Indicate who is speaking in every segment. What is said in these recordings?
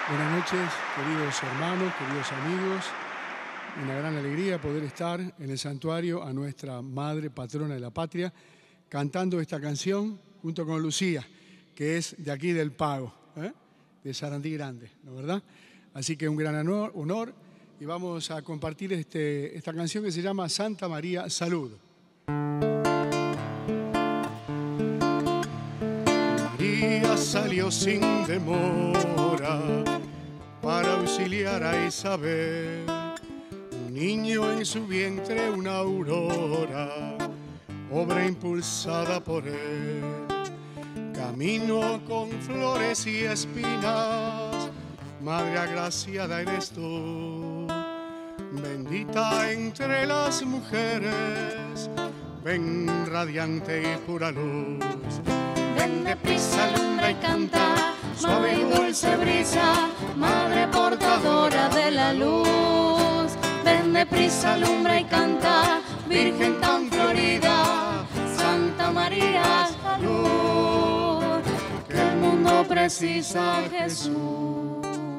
Speaker 1: Buenas noches, queridos hermanos, queridos amigos. Una gran alegría poder estar en el santuario a nuestra Madre Patrona de la Patria, cantando esta canción junto con Lucía, que es de aquí del Pago, de Sarandí Grande, ¿no es verdad? Así que un gran honor y vamos a compartir esta canción que se llama Santa María Salud. María salió sin demora para auxiliar a Isabel, un niño en su vientre, una aurora, obra impulsada por él. Camino con flores y espinas, Madre agraciada eres tú, bendita entre las mujeres, ven radiante y pura luz.
Speaker 2: Ven deprisa, alumbra y canta, suave y dulce brisa, Madre portadora de la luz. Ven deprisa, alumbra y canta, Virgen tan florida, Santa María Salud, que el mundo precisa a Jesús.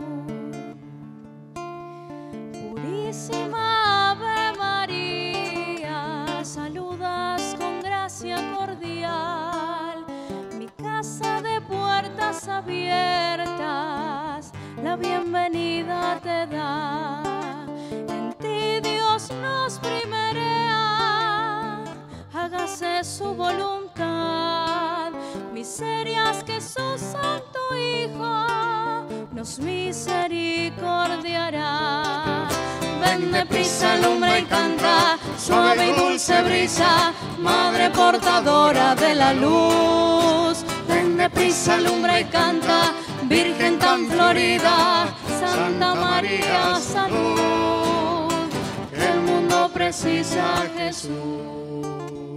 Speaker 2: Purísima Ave María, saludas con gracia cordial, mi casa de puertas abiertas, la bienvenida te da. En ti Dios nos primerea, hágase su voluntad, miserias que su santo Hijo nos misericordiará. Ven deprisa, alumbra y canta, suave y dulce brisa, Madre portadora de la luz. Ven deprisa, alumbra y canta, Virgen tan florida, Santa María Salud, que el mundo precisa a Jesús.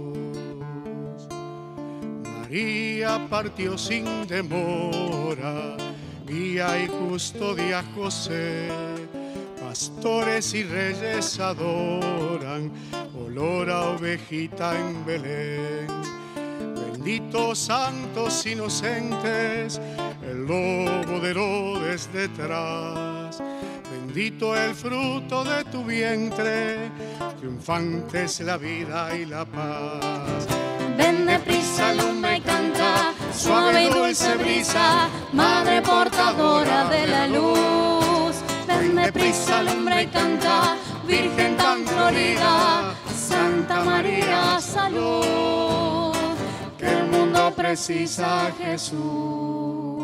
Speaker 1: María partió sin demora, guía y custodia a José, pastores y reyes adoran, olor a ovejita en Belén. Benditos santos inocentes, el lobo de Herodes detrás. Bendito el fruto de tu vientre, triunfantes la vida y la paz.
Speaker 2: Ven deprisa, alumbra y canta, suave y dulce brisa, Madre portadora de la luz. Ven deprisa, alumbra y canta, Virgen tan florida, Santa María Salud, que el mundo precisa a Jesús.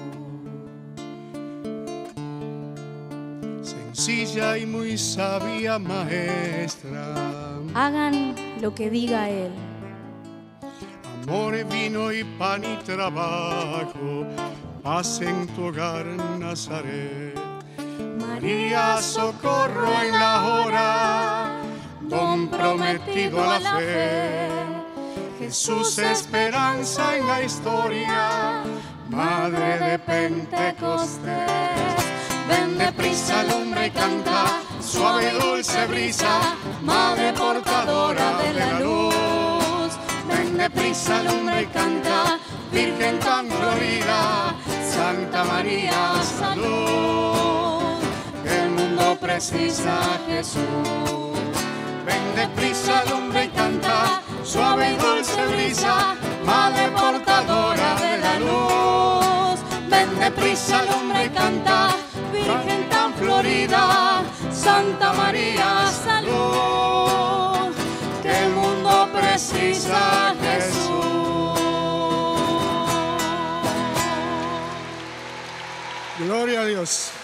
Speaker 1: Sencilla y muy sabia maestra,
Speaker 2: Hagan lo que diga Él.
Speaker 1: Amor, vino y pan y trabajo, paz en tu hogar, Nazaret. María, socorro en la hora, don prometido a la fe. Jesús, esperanza en la historia, Madre de Pentecostés.
Speaker 2: Ven deprisa, alumbra y canta, suave y dulce brisa, Madre portadora de la luz. Ven deprisa, alumbra y canta, Virgen tan florida, Santa María Salud, que el mundo precisa a Jesús.
Speaker 1: Ven deprisa, alumbra y canta,
Speaker 2: suave y dulce brisa, Madre portadora de la luz. Ven deprisa, alumbra y canta, Virgen tan florida, Santa María Salud, que el mundo precisa a Jesús.
Speaker 1: Gloria a Dios.